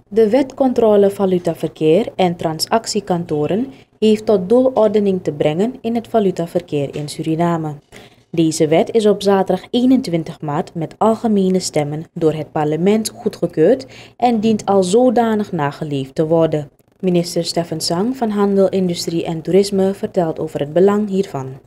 De wet controle valutaverkeer en transactiekantoren heeft tot doel ordening te brengen in het valutaverkeer in Suriname. Deze wet is op zaterdag 21 maart met algemene stemmen door het parlement goedgekeurd en dient al zodanig nageleefd te worden. Minister Stefan Sang van Handel, Industrie en Toerisme vertelt over het belang hiervan.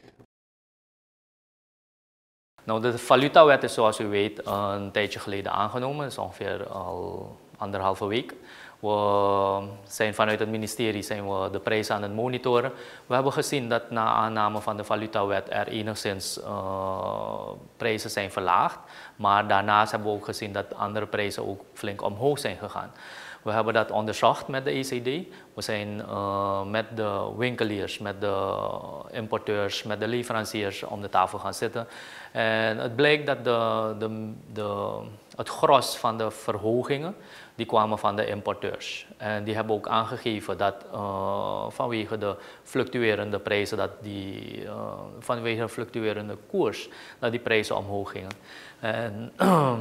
Nou, de valutawet is zoals u weet een tijdje geleden aangenomen, dat is ongeveer al 1,5 week. We zijn vanuit het ministerie de prijzen aan het monitoren. We hebben gezien dat na aanname van de valutawet er enigszins prijzen zijn verlaagd. Maar daarnaast hebben we ook gezien dat andere prijzen ook flink omhoog zijn gegaan. We hebben dat onderzocht met de ECD. We zijn met de winkeliers, met de importeurs, met de leveranciers om de tafel gaan zitten. En het blijkt dat het gros van de verhogingen die kwamen van de importeurs. En die hebben ook aangegeven dat vanwege de fluctuerende prijzen, vanwege de fluctuerende koers, dat die prijzen omhoog gingen. En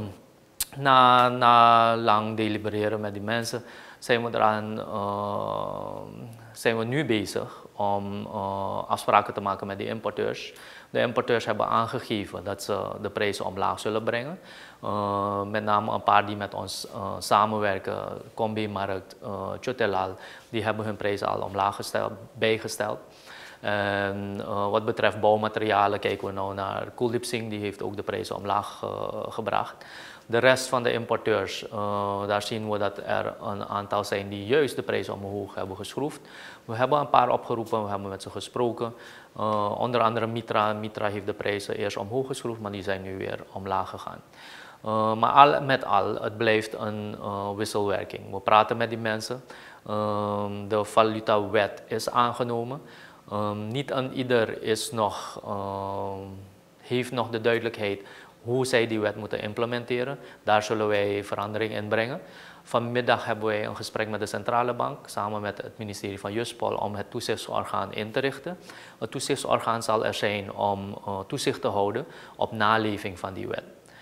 na lang delibereren met die mensen zijn we nu bezig om afspraken te maken met de importeurs. De importeurs hebben aangegeven dat ze de prijzen omlaag zullen brengen. Met name een paar die met ons samenwerken, Combi-markt, Chotelal, die hebben hun prijzen al omlaag bijgesteld. En wat betreft bouwmaterialen kijken we nou naar Kuldeep Singh, die heeft ook de prijzen omlaag gebracht. De rest van de importeurs, daar zien we dat er een aantal zijn die juist de prijzen omhoog hebben geschroefd. We hebben een paar opgeroepen, we hebben met ze gesproken. Onder andere Mitra. Mitra heeft de prijzen eerst omhoog geschroefd, maar die zijn nu weer omlaag gegaan. Maar al met al, het blijft een wisselwerking. We praten met die mensen. De valutawet is aangenomen. Niet aan ieder heeft nog de duidelijkheid hoe zij die wet moeten implementeren. Daar zullen wij verandering in brengen. Vanmiddag hebben wij een gesprek met de Centrale Bank samen met het ministerie van Juspol om het toezichtsorgaan in te richten. Het toezichtsorgaan zal er zijn om toezicht te houden op naleving van die wet.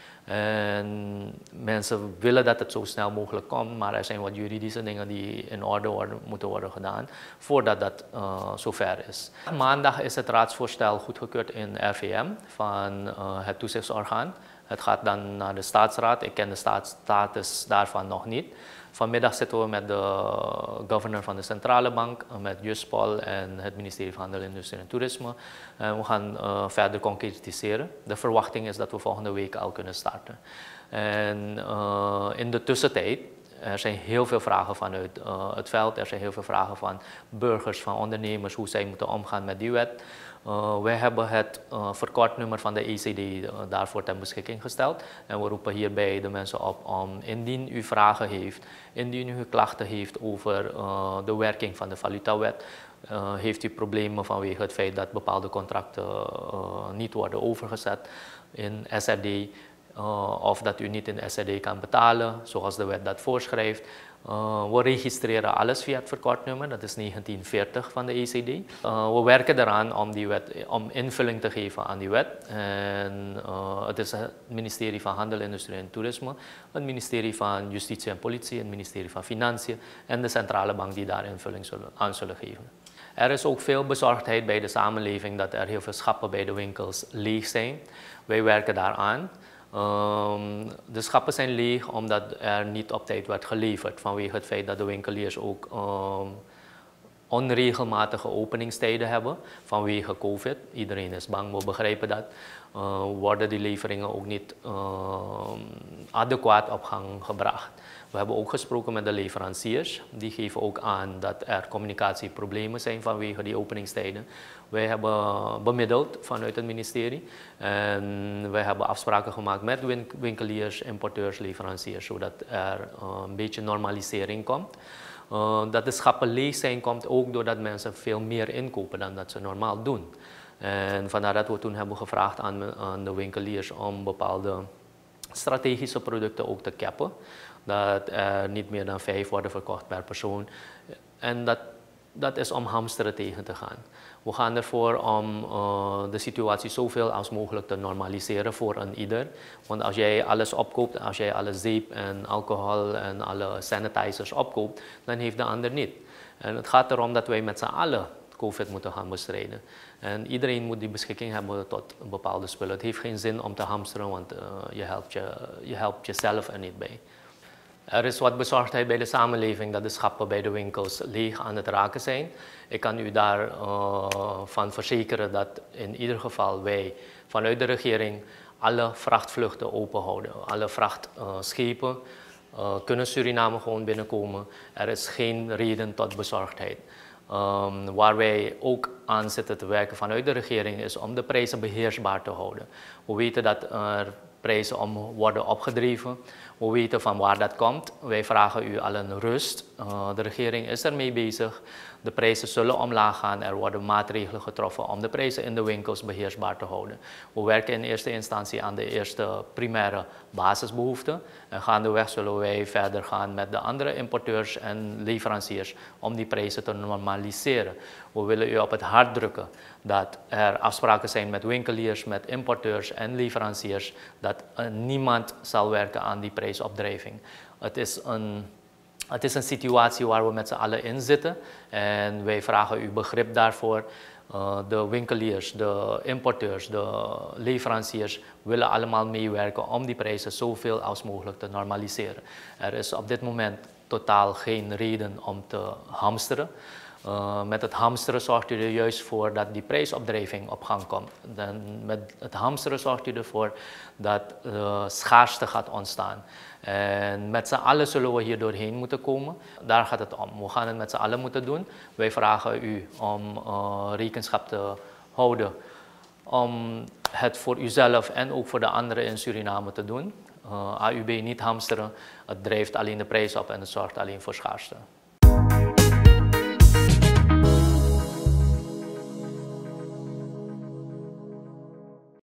En mensen willen dat het zo snel mogelijk komt, maar er zijn wat juridische dingen die in orde moeten worden gedaan voordat dat zover is. Maandag is het raadsvoorstel goedgekeurd in RVM van het toezichtsorgaan. Het gaat dan naar de staatsraad. Ik ken de status daarvan nog niet. Vanmiddag zitten we met de governor van de Centrale Bank, met Juspol en het ministerie van Handel, Industrie en Toerisme. We gaan verder concretiseren. De verwachting is dat we volgende week al kunnen starten. En in de tussentijd, er zijn heel veel vragen vanuit het veld. Er zijn heel veel vragen van burgers, van ondernemers, hoe zij moeten omgaan met die wet. Wij hebben het verkortnummer van de ECD daarvoor ter beschikking gesteld. En we roepen hierbij de mensen op om, indien u vragen heeft, indien u klachten heeft over de werking van de valutawet, heeft u problemen vanwege het feit dat bepaalde contracten niet worden overgezet in SRD, of dat u niet in SRD kan betalen, zoals de wet dat voorschrijft. We registreren alles via het verkortnummer, dat is 1940 van de ECD. We werken eraan om invulling te geven aan die wet. En het is het ministerie van Handel, Industrie en Toerisme, het ministerie van Justitie en Politie, het ministerie van Financiën en de Centrale Bank die daar invulling aan zullen geven. Er is ook veel bezorgdheid bij de samenleving dat er heel veel schappen bij de winkels leeg zijn. Wij werken daaraan. De schappen zijn leeg omdat er niet op tijd werd geleverd vanwege het feit dat de winkeliers ook onregelmatige openingstijden hebben vanwege COVID. Iedereen is bang, we begrijpen dat. Worden die leveringen ook niet adequaat op gang gebracht. We hebben ook gesproken met de leveranciers. Die geven ook aan dat er communicatieproblemen zijn vanwege die openingstijden. Wij hebben bemiddeld vanuit het ministerie. En wij hebben afspraken gemaakt met winkeliers, importeurs, leveranciers, zodat er een beetje normalisering komt. Dat de schappen leeg zijn komt ook doordat mensen veel meer inkopen dan dat ze normaal doen. En vandaar dat we toen hebben gevraagd aan de winkeliers om bepaalde strategische producten ook te cappen. Dat er niet meer dan 5 worden verkocht per persoon. En dat dat is om hamsteren tegen te gaan. We gaan ervoor om de situatie zoveel als mogelijk te normaliseren voor een ieder. Want als jij alles opkoopt, als jij alle zeep en alcohol en alle sanitizers opkoopt, dan heeft de ander niet. En het gaat erom dat wij met z'n allen COVID moeten gaan bestrijden. En iedereen moet die beschikking hebben tot bepaalde spullen. Het heeft geen zin om te hamsteren, want je helpt jezelf er niet bij. Er is wat bezorgdheid bij de samenleving dat de schappen bij de winkels leeg aan het raken zijn. Ik kan u daarvan verzekeren dat in ieder geval wij vanuit de regering alle vrachtvluchten open houden. Alle vrachtschepen kunnen Suriname gewoon binnenkomen. Er is geen reden tot bezorgdheid. Waar wij ook aan zitten te werken vanuit de regering is om de prijzen beheersbaar te houden. We weten dat er prijzen worden opgedreven. We weten van waar dat komt. Wij vragen u allen rust. De regering is ermee bezig. De prijzen zullen omlaag gaan. Er worden maatregelen getroffen om de prijzen in de winkels beheersbaar te houden. We werken in eerste instantie aan de eerste primaire basisbehoeften. En gaandeweg zullen wij verder gaan met de andere importeurs en leveranciers om die prijzen te normaliseren. We willen u op het hart drukken dat er afspraken zijn met winkeliers, met importeurs en leveranciers, dat niemand zal werken aan die prijsopdrijving. Het is een situatie waar we met z'n allen in zitten en wij vragen u begrip daarvoor. De winkeliers, de importeurs, de leveranciers willen allemaal meewerken om die prijzen zoveel als mogelijk te normaliseren. Er is op dit moment totaal geen reden om te hamsteren. Met het hamsteren zorgt u er juist voor dat die prijsopdrijving op gang komt. Met het hamsteren zorgt u ervoor dat schaarste gaat ontstaan. En met z'n allen zullen we hier doorheen moeten komen. Daar gaat het om. We gaan het met z'n allen moeten doen. Wij vragen u om rekenschap te houden. Om het voor uzelf en ook voor de anderen in Suriname te doen. AUB niet hamsteren. Het drijft alleen de prijs op en het zorgt alleen voor schaarste.